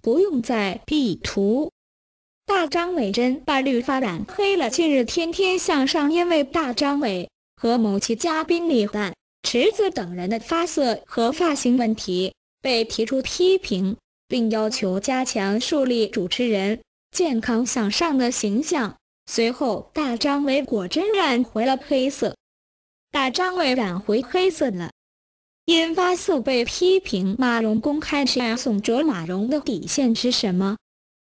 不用再 P 图。大张伟真把绿发染黑了。近日天天向上因为大张伟和某期嘉宾李诞、池子等人的发色和发型问题被提出批评，并要求加强树立主持人健康向上的形象。随后大张伟果真染回了黑色。大张伟染回黑色了，因发色被批评，马蓉公开是宋哲。马蓉的底线是什么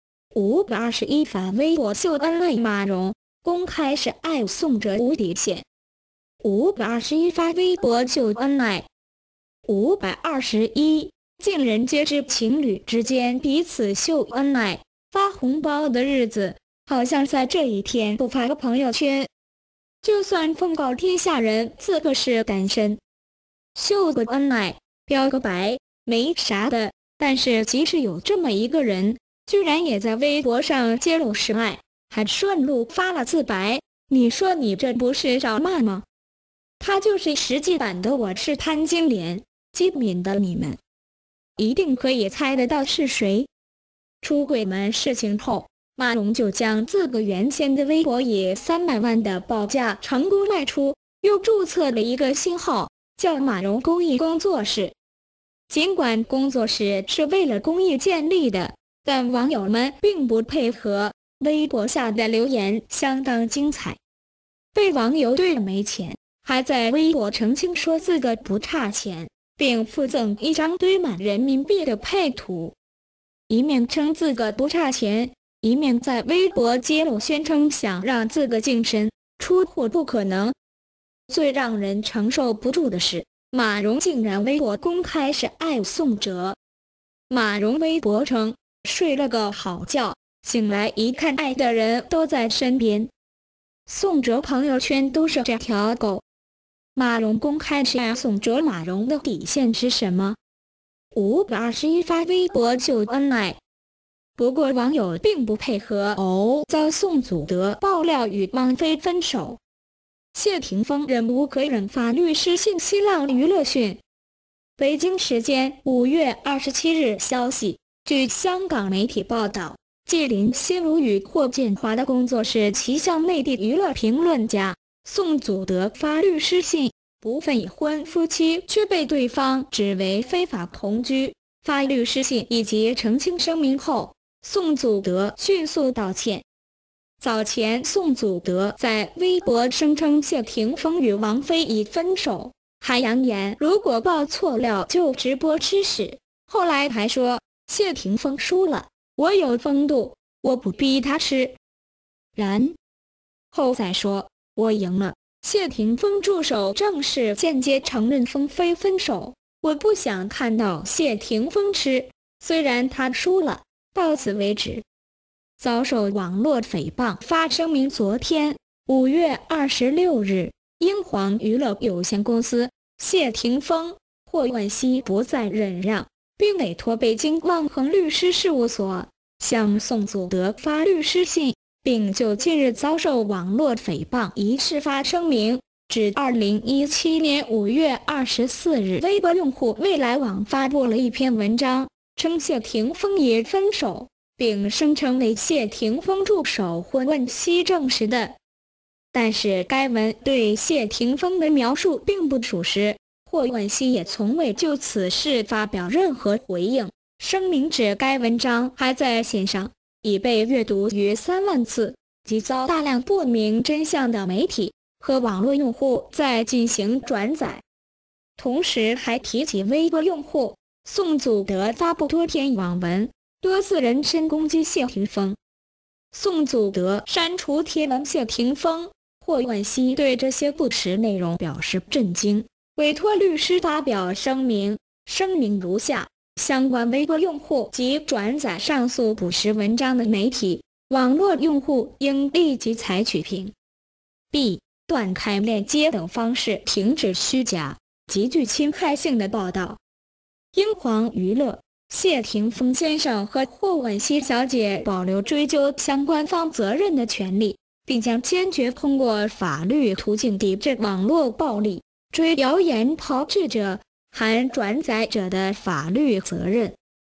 ？521发微博秀恩爱，马蓉公开是爱宋哲无底线。521发微博秀恩爱。521，尽人皆知情侣之间彼此秀恩爱、发红包的日子，好像在这一天不发个朋友圈，就算奉告天下人自个是单身。秀个恩爱，表个白，没啥的，但是即使有这么一个人，居然也在微博上揭露示爱，还顺路发了自白，你说你这不是找骂吗？他就是实际版的我是潘金莲。机敏的你们一定可以猜得到是谁。出柜门事情后，马蓉就将自个原先的微博以300万的报价成功卖出，又注册了一个新号，叫马蓉公益工作室。尽管工作室是为了公益建立的，但网友们并不配合，微博下的留言相当精彩。被网友对没钱，还在微博澄清说自个不差钱，并附赠一张堆满人民币的配图，一面称自个不差钱，一面在微博揭露宣称想让自个净身出户不可能。最让人承受不住的是，马蓉竟然微博公开是爱宋哲。马蓉微博称睡了个好觉，醒来一看爱的人都在身边。宋哲朋友圈都是这条狗。马蓉公开是爱宋哲，马蓉的底线是什么？521发微博秀恩爱。不过网友并不配合遭宋祖德爆料与汪菲分手。谢霆锋忍无可忍发律师信。新浪娱乐讯，北京时间5月27日消息，据香港媒体报道，纪林心如与霍建华的工作室齐向内地娱乐评论家宋祖德发律师信，部分已婚夫妻却被对方指为非法同居。发律师信以及澄清声明后，宋祖德迅速道歉。早前宋祖德在微博声称谢霆锋与王菲已分手，还扬言如果爆错料就直播吃屎。后来还说谢霆锋输了，我有风度，我不逼他吃。然后再说我赢了，谢霆锋助手正式间接承认风非分手，我不想看到谢霆锋吃，虽然他输了，到此为止。遭受网络诽谤发声明。昨天5月26日，英皇娱乐有限公司、谢霆锋、霍汶希不再忍让，并委托北京望恒律师事务所向宋祖德发律师信，并就近日遭受网络诽谤一事发声明，指2017年5月24日，微博用户未来网发布了一篇文章，称谢霆锋已分手，并声称为谢霆锋助手霍汶希证实的。但是该文对谢霆锋的描述并不属实，霍汶希也从未就此事发表任何回应。声明指该文章还在线上，已被阅读逾3万次，及遭大量不明真相的媒体和网络用户在进行转载。同时还提及微博用户宋祖德发布多篇网文，多次人身攻击谢霆锋。宋祖德删除贴文，谢霆锋、霍汶希对这些不实内容表示震惊，委托律师发表声明。声明如下：相关微博用户及转载上述不实文章的媒体、网络用户应立即采取屏蔽、断开链接等方式停止虚假、极具侵害性的报道。英皇娱乐、谢霆锋先生和霍汶希小姐保留追究相关方责任的权利，并将坚决通过法律途径抵制网络暴力，追谣言炮制者、含转载者的法律责任。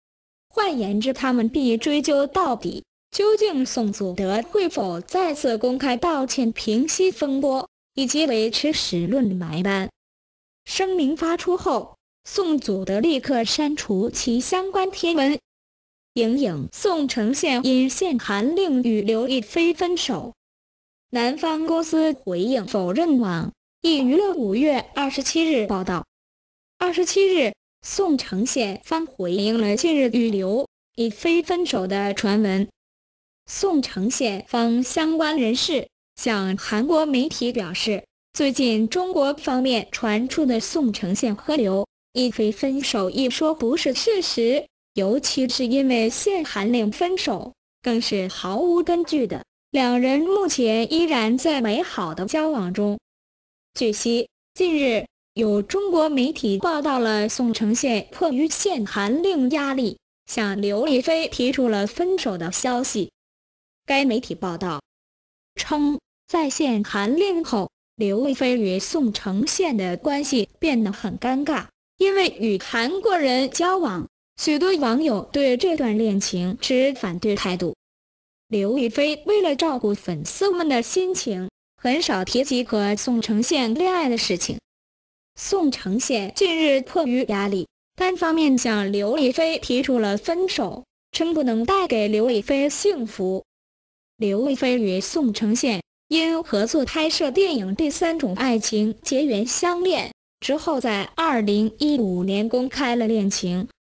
换言之，他们必追究到底。究竟宋祖德会否再次公开道歉，平息风波，以及维持史论买办？声明发出后，宋祖德立刻删除其相关贴文。宋承宪因限韩令与刘亦菲分手。南方公司回应否认网易娱乐5月27日报道。27日，宋承宪方回应了近日与刘亦菲分手的传闻。宋承宪方相关人士向韩国媒体表示，最近中国方面传出的宋承宪和刘亦菲分手一说不是事实，尤其是因为限韩令分手，更是毫无根据的。两人目前依然在美好的交往中。据悉，近日有中国媒体报道了宋承宪迫于限韩令压力，向刘亦菲提出了分手的消息。该媒体报道称，在限韩令后，刘亦菲与宋承宪的关系变得很尴尬，因为与韩国人交往，许多网友对这段恋情持反对态度。刘亦菲为了照顾粉丝们的心情，很少提及和宋承宪恋爱的事情。宋承宪近日迫于压力，单方面向刘亦菲提出了分手，称不能带给刘亦菲幸福。刘亦菲与宋承宪因合作拍摄电影《第三种爱情》结缘相恋，之后在2015年公开了恋情。